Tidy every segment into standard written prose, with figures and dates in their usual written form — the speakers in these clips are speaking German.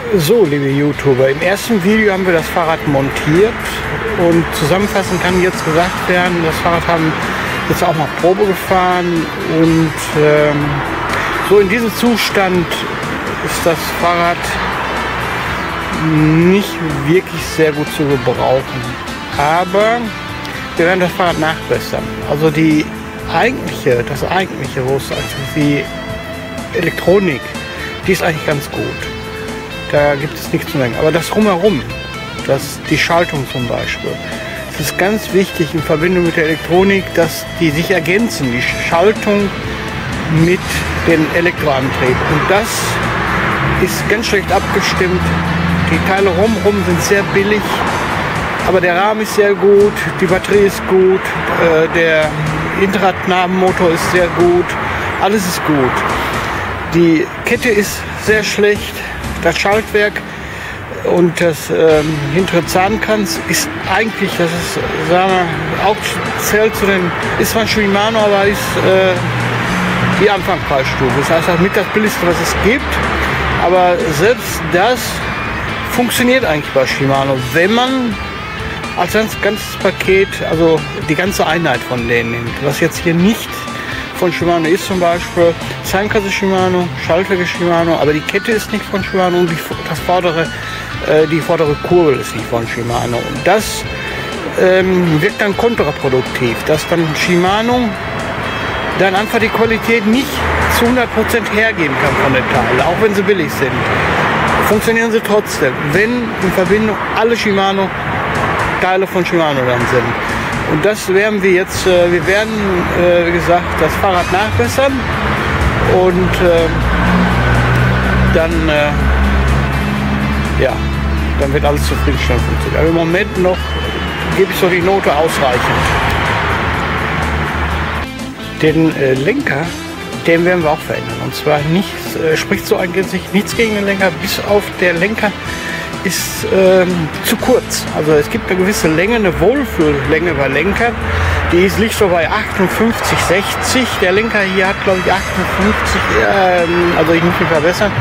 So, liebe YouTuber, im ersten Video haben wir das Fahrrad montiert und zusammenfassend kann jetzt gesagt werden, das Fahrrad haben jetzt auch mal Probe gefahren und so in diesem Zustand ist das Fahrrad nicht wirklich sehr gut zu gebrauchen. Aber wir werden das Fahrrad nachbessern. Also das eigentliche, wo es die Elektronik, die ist eigentlich ganz gut. Da gibt es nichts zu sagen. Aber das Drumherum, die Schaltung zum Beispiel, es ist ganz wichtig in Verbindung mit der Elektronik, dass die sich ergänzen, die Schaltung mit dem Elektroantrieb. Und das ist ganz schlecht abgestimmt. Die Teile rumrum sind sehr billig, aber der Rahmen ist sehr gut, die Batterie ist gut, der Hinterradnabenmotor ist sehr gut, alles ist gut. Die Kette ist sehr schlecht. Das Schaltwerk und das hintere Zahnkranz ist eigentlich, das ist, sagen wir, auch zählt zu den, ist zwar Shimano, aber ist die Anfangspreisstufe. Das heißt, das mit das billigste, was es gibt. Aber selbst das funktioniert eigentlich bei Shimano, wenn man als ganzes Paket, also die ganze Einheit von denen nimmt. Was jetzt hier nicht von Shimano ist, zum Beispiel Zahnkranz Shimano, Schaltwerk Shimano, aber die Kette ist nicht von Shimano und die vordere Kurbel ist nicht von Shimano. Und das wirkt dann kontraproduktiv, dass dann Shimano dann einfach die Qualität nicht zu 100% hergeben kann von den Teilen, auch wenn sie billig sind. Funktionieren sie trotzdem, wenn in Verbindung alle Shimano Teile von Shimano dann sind. Und das werden wir jetzt, wir werden, wie gesagt, das Fahrrad nachbessern und dann wird alles zufriedenstellend funktionieren. Aber im Moment noch gebe ich so die Note ausreichend. Den Lenker, den werden wir auch verändern. Und zwar spricht so eigentlich nichts gegen den Lenker, bis auf der Lenker ist zu kurz. Also es gibt eine gewisse Länge, eine Wohlfühllänge bei Lenkern. Die liegt so bei 58, 60. Der Lenker hier hat, glaube ich, 58, also ich muss mich verbessern.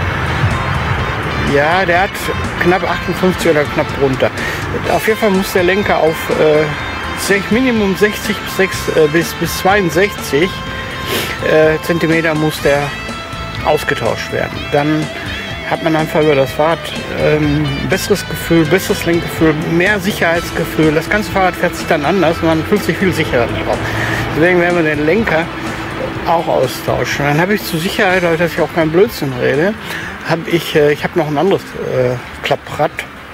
Ja, der hat knapp 58 oder knapp drunter. Auf jeden Fall muss der Lenker auf Minimum 60 bis 62 Zentimeter muss der ausgetauscht werden. Dann hat man einfach über das Fahrrad ein besseres Gefühl, besseres Lenkgefühl, mehr Sicherheitsgefühl. Das ganze Fahrrad fährt sich dann anders und man fühlt sich viel sicherer drauf. Deswegen werden wir den Lenker auch austauschen. Dann habe ich zur Sicherheit, dass ich auch kein Blödsinn rede, ich habe noch ein anderes Klapprad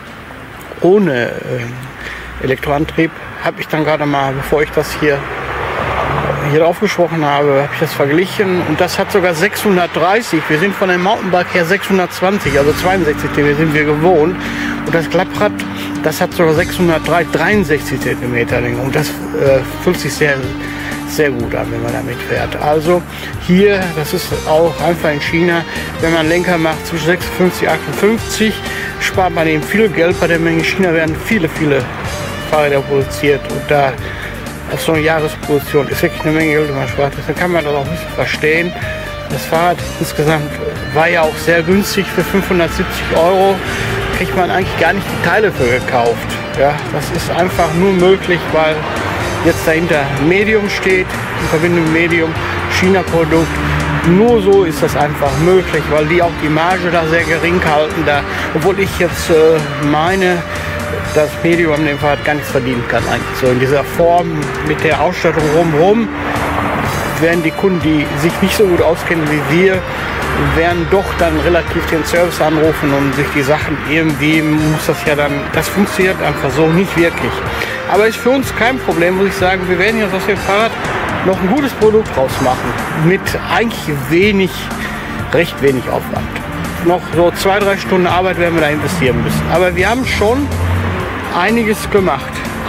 ohne Elektroantrieb. Habe ich dann gerade mal, bevor ich das hier drauf gesprochen habe ich das verglichen und das hat sogar 630. Wir sind von dem Mountainbike her 620, also 62 cm sind wir gewohnt. Und das Klapprad, das hat sogar 63 cm Länge und das fühlt sich sehr, sehr gut an, wenn man damit fährt. Also hier, das ist auch einfach in China, wenn man einen Lenker macht zwischen 56 und 58, spart man eben viel Geld. Bei der Menge in China werden viele Fahrräder produziert und da auf so eine Jahresproduktion ist wirklich eine Menge Geld, die man spart. Deswegen kann man das auch ein bisschen verstehen. Das Fahrrad insgesamt war ja auch sehr günstig. Für 570 €, kriegt man eigentlich gar nicht die Teile für gekauft. Ja, das ist einfach nur möglich, weil jetzt dahinter Medium steht, in Verbindung mit Medium, China-Produkt. Nur so ist das einfach möglich, weil die auch die Marge da sehr gering halten. Obwohl ich jetzt meine, das Medium an dem Fahrrad gar nichts verdienen kann eigentlich. So in dieser Form mit der Ausstattung rumrum werden die Kunden, die sich nicht so gut auskennen wie wir, werden doch dann relativ den Service anrufen und sich die Sachen irgendwie muss das ja dann, das funktioniert einfach so nicht wirklich. Aber ist für uns kein Problem, muss ich sagen. Wir werden jetzt aus dem Fahrrad noch ein gutes Produkt draus machen. Mit eigentlich recht wenig Aufwand. Noch so 2-3 Stunden Arbeit werden wir da investieren müssen. Aber wir haben schon einiges gemacht.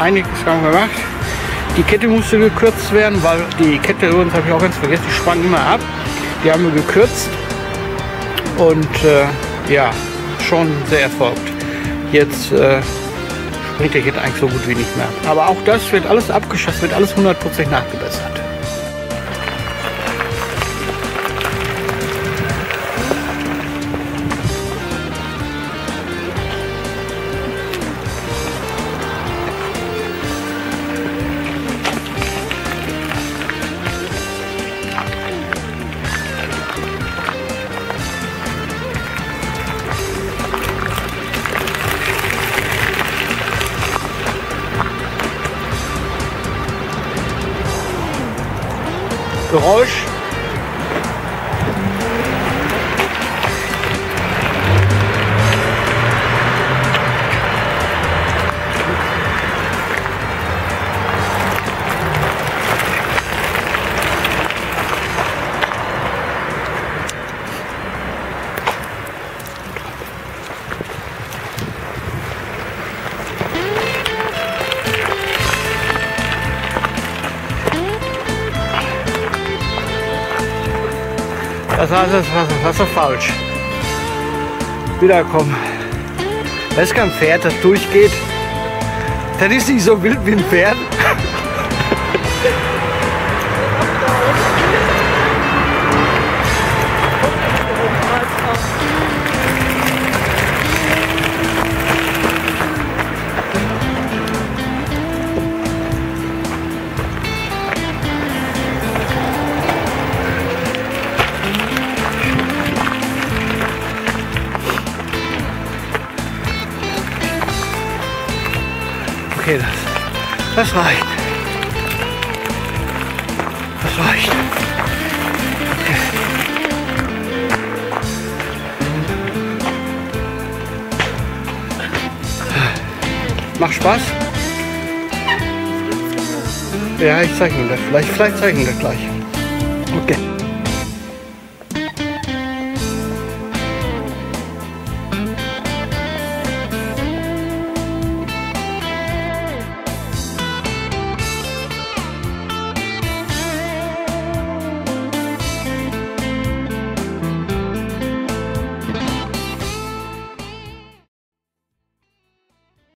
Die Kette musste gekürzt werden, weil die Kette, übrigens habe ich auch ganz vergessen, die sprang immer ab. Die haben wir gekürzt und ja, schon sehr erfolgt. Jetzt springt der Kette eigentlich so gut wie nicht mehr. Aber auch das wird alles abgeschafft, wird alles 100% nachgebessert. Geräusch. Das heißt, das ist falsch. Wiederkommen. Das ist kein Pferd, das durchgeht. Das ist nicht so wild wie ein Pferd. Okay, das reicht. Das reicht. Okay. Macht Spaß? Ja, ich zeige Ihnen das. Vielleicht zeige ich Ihnen das gleich. Okay.